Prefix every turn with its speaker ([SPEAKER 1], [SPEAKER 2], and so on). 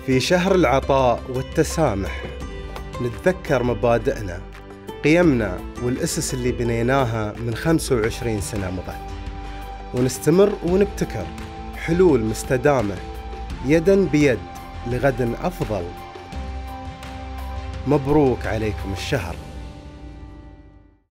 [SPEAKER 1] في شهر العطاء والتسامح نتذكر مبادئنا، قيمنا والأسس اللي بنيناها من 25 سنة مضت، ونستمر ونبتكر حلول مستدامة يداً بيد لغد أفضل. مبروك عليكم الشهر.